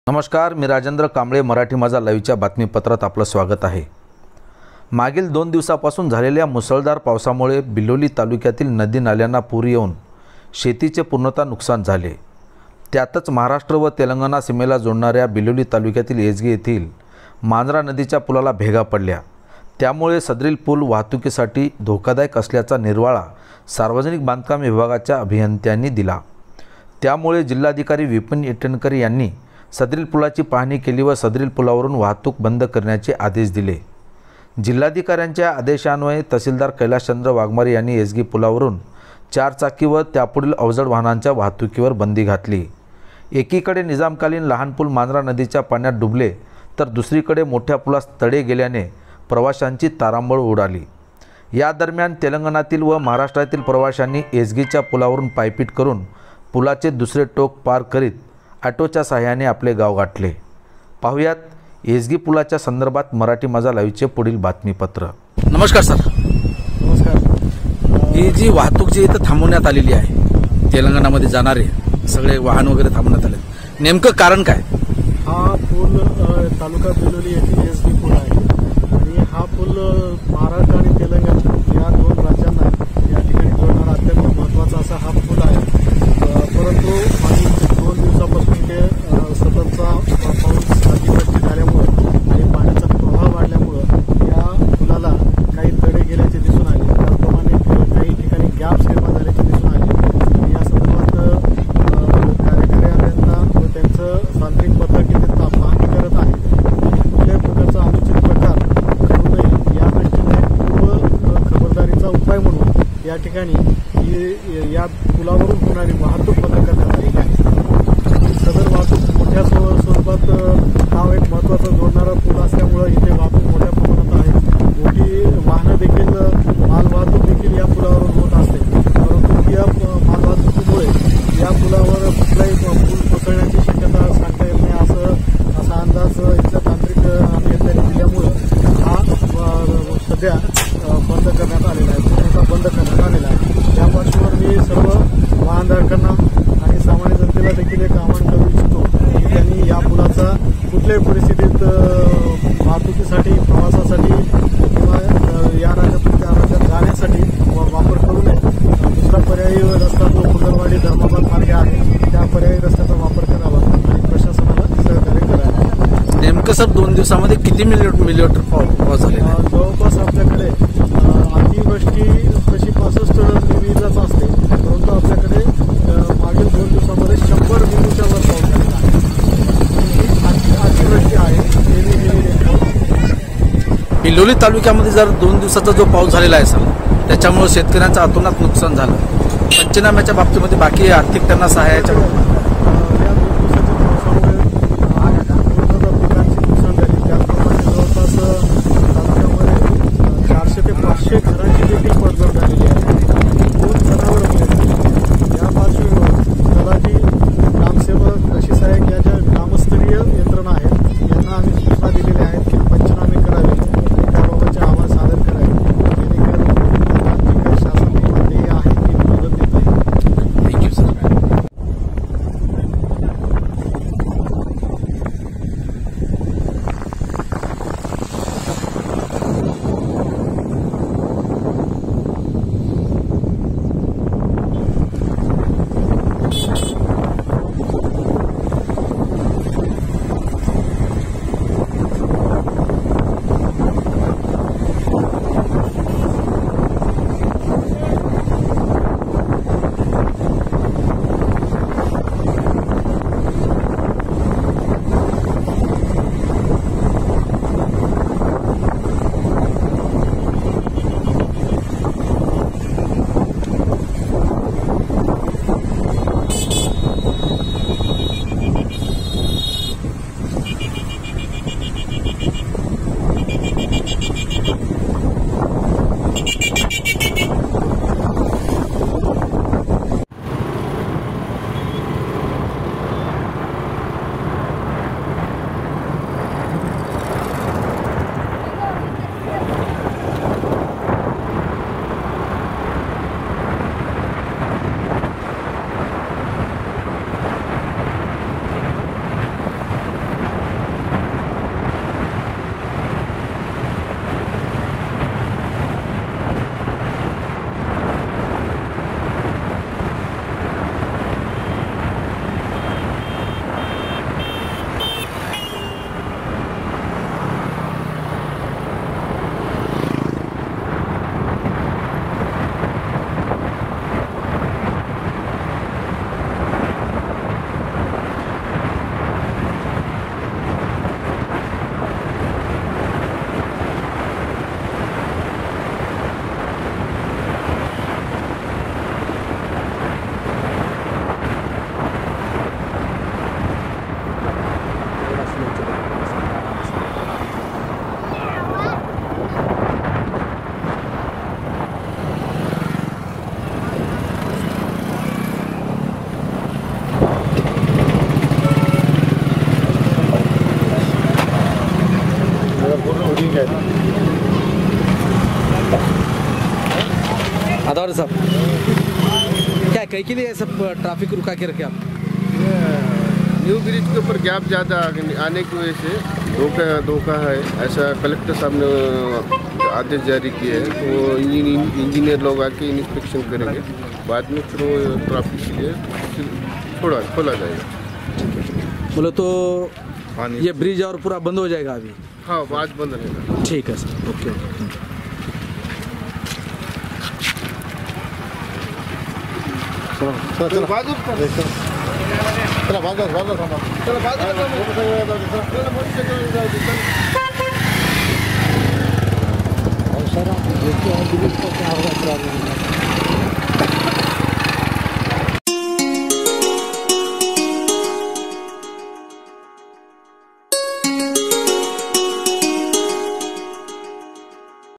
नमस्कार, मी राजेंद्र कांबळे. मराठी माझा लाईव्हच्या बातमीपत्रात आपलं स्वागत आहे. मागील 2 दिवसापासून झालेल्या मुसळधार पावसामुळे बिलोली तालुक्यातील नदी नाल्यांना पूर येऊन शेतीचे पूर्णतः नुकसान झाले. त्यातच महाराष्ट्र व तेलंगणा सीमेला जोडणाऱ्या बिलोली तालुक्यातील येसगी येथील मांजरा नदीच्या पुलाला भेगा पडल्या. त्यामुळे सदरील पूल वाहतुकीसाठी धोकादायक असल्याचा निर्वाळा सार्वजनिक बांधकाम विभागाच्या अभियंत्यांनी दिला. त्यामुळे जिल्हाधिकारी विपिन ईटनकर यांनी सदरील पुलाची पाहणी केली व सदरील पुलावरून वाहतूक बंद करण्याचे आदेश दिले. जिल्हाधिकाऱ्यांच्या आदेशान्वये तहसीलदार कैलाशचंद्र वाघमारे यांनी येसगी पुलावरून 4 चाकी व त्यापुढील अवजड वाहनांच्या वाहतुकीवर बंदी घातली. एकीकडे निजामकालीन लहान पूल मांजरा नदीच्या पाण्यात डुबले तर दुसरीकडे मोठ्या पुलास तडे गेल्याने प्रवाशांची तारांबळ उडाली. या दरम्यान तेलंगणातील व महाराष्ट्रातील प्रवाशांनी येसगीच्या पुलावरून पायपीट करून पुलाचे दुसरे टोक पार करीत ऑटोच्या सहाय्याने आपले गाव गाठले. पाहुयात येसगी पुलाच्या संदर्भात मराठी माझा लाईव्हचे पुढील बातमीपत्र. नमस्कार सर. नमस्कार. ही जी वाहतूक जी इथं थांबवण्यात आलेली आहे, तेलंगणामध्ये जाणारे सगळे वाहन वगैरे थांबवण्यात आले, नेमकं कारण काय? हा पूल तालुका बिलोली येथील येसगी पूल आहे आणि हा पूल महाराष्ट्र आणि तेलंगणा या 2 राज्यांना या ठिकाणी जोडणारा अत्यंत महत्त्वाचा असा हा पूल आहे. परंतु मागील 2 दिवसापासून इथे सततचा पाऊस अतिवृष्टी झाल्यामुळं आणि पाण्याचा प्रवाह वाढल्यामुळं या पुलाला काही तडे गेल्याचे दिसून आले. त्याचप्रमाणे काही ठिकाणी गॅप्स निर्माण झाल्याचे दिसून आले. या संदर्भात कार्यकारी अभियंता व त्यांचं तांत्रिक पथक इथे पाहणी करत आहे. कुठल्याही प्रकारचा अनुचित प्रकार घडू नये या दृष्टीने पूर्व खबरदारीचा उपाय म्हणून या ठिकाणी या पुलावरून होणारी वाहतूक बंद करण्यात आली आहे. सदर वाहतूक मोठ्या स्वरूपात हा एक महत्त्वाचा जोडणारा पूल असल्यामुळे इथे वाहतूक मोठ्या प्रमाणात आहे. मोठी वाहनं देखील मालवाहतूक देखील या पुलावरून होत असते. परंतु या मालवाहतुकीमुळे या पुलावर कुठलाही पूल कोसळण्याची शक्यता सांगता येत नाही असा अंदाज इथल्या तांत्रिक अभियंत्यांनी दिल्यामुळं हा सध्या बंद करण्यात आलेला आहे. पूर्णतः बंद करण्यात आलेला आहे. त्या पार्श्वभूमीवर मी सर्व वाहनधारकांना आणि सामान्य जनतेला देखील एक आवाहन करू इच्छितो की त्यांनी या पुलाचा कुठल्याही परिस्थितीत वाहतुकीसाठी, प्रवासासाठी किंवा या राज्यातून त्या राज्यात जाण्यासाठी वापर करू नये. दुसरा पर्यायी रस्ता जो फुलरवाडी धर्माबाद मार्ग आहे त्या पर्यायी रस्त्याचा वापर करावा आणि प्रशासनाला सहकार्य करावे. नेमकं सर 2 दिवसामध्ये किती मिलीमीटर पाऊस झालेला आहे? जवळपास आपल्याकडे अतिवृष्टी तशी 65 मिलीमीटरच असते, परंतु आपल्याकडे मागील 2 दिवसामध्ये 100 मिलीमीटर वर पाऊस झालेला आहे. अतिवृष्टी आहे. बिलोली तालुक्यामध्ये जर 2 दिवसाचा जो पाऊस झालेला आहे सर, त्याच्यामुळे शेतकऱ्यांचं अतोनात नुकसान झालं. पंचनाम्याच्या बाबतीमध्ये बाकी आर्थिक त्यांना सहाय्याच्या बाबतीत या 2 दिवसाच्या पावसामुळे पिकांची नुकसान झाली. त्याचप्रमाणे जवळपास तालुक्यामध्ये 400 ते 500 घरांची देखील पडझड झालेली आहे. 2 जनावरं मिळाली. या पार्श्वभूमीवर तलाठी, ग्रामसेवक, कृषी सहाय्यक या ज्या ग्रामस्तरीय यंत्रणा आहेत यांना आम्ही सूचना दिलेल्या आहेत की पंचनामे करावे आणि त्याबाबतचे अहवाल सादर करावे, जेणेकरून जी काही शासन देय आहे ती मदत देता येईल. Thank you sir. कई के लिए ऐसा ट्रैफिक रुका के रखे आप? न्यू ब्रिज के ऊपर गैप ज़्यादा आने की वजह से धोखा है, ऐसा कलेक्टर साहब ने आदेश जारी किए हैं। तो इंजीनियर लोग आके इंस्पेक्शन करेंगे, बाद में फिर वो ट्रैफिक के लिए खोला जाएगा। बोले तो ये ब्रिज और पूरा बंद हो जाएगा अभी? हाँ, आज बंद रहेगा। ठीक है सर, ओके। चला